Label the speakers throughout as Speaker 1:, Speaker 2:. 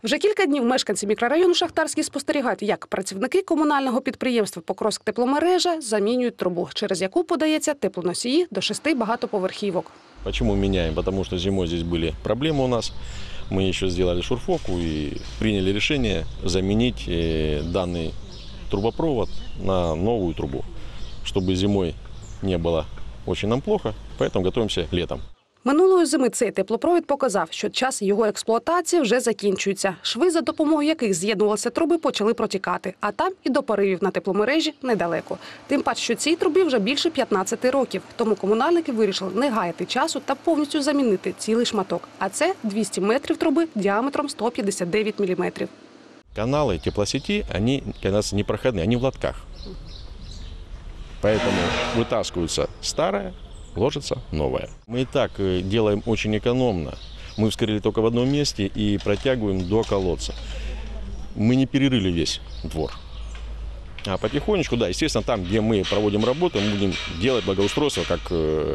Speaker 1: Вже кілька днів мешканці мікрорайону Шахтарський спостерігають, як працівники комунального підприємства «Покровськ-Тепломережа» замінюють трубу, через яку подається теплоносії до 6 багатоповерхівок.
Speaker 2: Почему меняем? Потому что зимой здесь были проблемы у нас. Мы еще сделали шурфовку и приняли решение заменить данный трубопровод на новую трубу, чтобы зимой не было очень нам плохо, поэтому готовимся летом.
Speaker 1: Минулої зими цей теплопровід показав, що час його експлуатації вже закінчується. Шви, за допомогою яких з'єднувалися труби, почали протікати. А там і до поривів на тепломережі недалеко. Тим паче, що цій трубі вже більше 15 років. Тому комунальники вирішили не гаяти часу та повністю замінити цілий шматок. А це 200 метрів труби діаметром 159 міліметрів.
Speaker 2: Каналы теплосети, они непроходные, они в лотках. Поэтому вытаскивается старое, ложится новое. Мы и так делаем очень экономно. Мы вскрыли только в одном месте и протягиваем до колодца. Мы не перерыли весь двор. А потихонечку, да, естественно, там, где мы проводим работу, мы будем делать благоустройство, как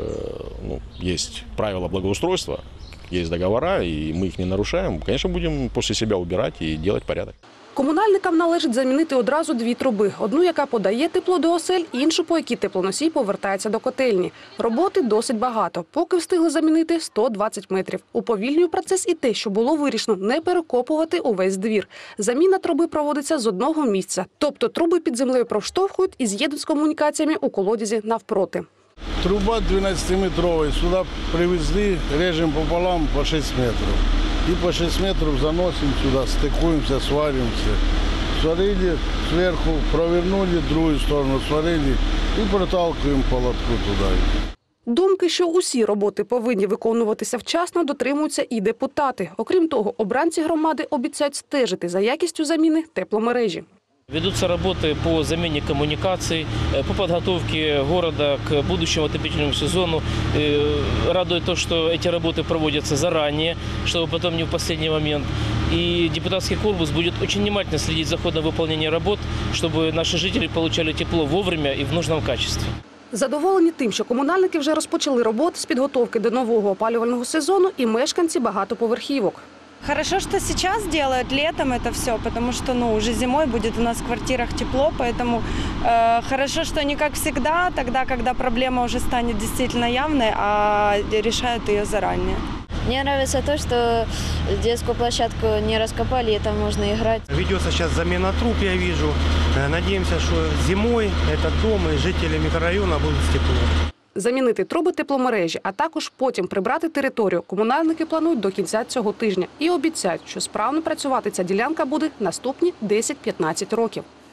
Speaker 2: есть правила благоустройства, есть договора, и мы их не нарушаем. Конечно, будем после себя убирать и делать порядок.
Speaker 1: Комунальникам належить замінити одразу 2 труби. Одну, яка подає тепло до осель, іншу, по якій теплоносій повертається до котельні. Роботи досить багато. Поки встигли замінити 120 метрів. Уповільнює процес і те, що було вирішено не перекопувати увесь двір. Заміна труби проводиться з одного місця. Тобто труби під землею проштовхують і з'єднують з комунікаціями у колодязі навпроти.
Speaker 3: Труба 12-метровая. Сюда привезли, режем пополам по 6 метров. И по 6 метров заносим сюда, стыкуемся, сваримся. Сварили сверху, провернули, другую сторону сварили и проталкиваем по лотку туда.
Speaker 1: Думки, що усі роботи повинні виконуватися вчасно, дотримуються і депутати. Окрім того, обранці громади обіцяють стежити за якістю заміни тепломережі.
Speaker 4: Ведутся работы по замене коммуникаций, по подготовке города к будущему отопительному сезону. Радует то, что эти работы проводятся заранее, чтобы потом не в последний момент. И депутатский корпус будет очень внимательно следить за ходом выполнения работ, чтобы наши жители получали тепло вовремя и в нужном качестве.
Speaker 1: Задоволені тим, що комунальники вже розпочали роботи з підготовки до нового опалювального сезону і мешканці багатоповерхівок.
Speaker 5: Хорошо, что сейчас делают, летом это все, потому что уже зимой будет у нас в квартирах тепло, поэтому хорошо, что не как всегда, тогда, когда проблема уже станет действительно явной, а решают ее заранее.
Speaker 6: Мне нравится то, что детскую площадку не раскопали, и там можно играть.
Speaker 7: Ведется сейчас замена труб, я вижу. Надеемся, что зимой этот дом и жители микрорайона будут с теплом.
Speaker 1: Замінити труби тепломережі, а також потім прибрати територію комунальники планують до кінця цього тижня. І обіцяють, що справно працювати ця ділянка буде наступні 10-15 років.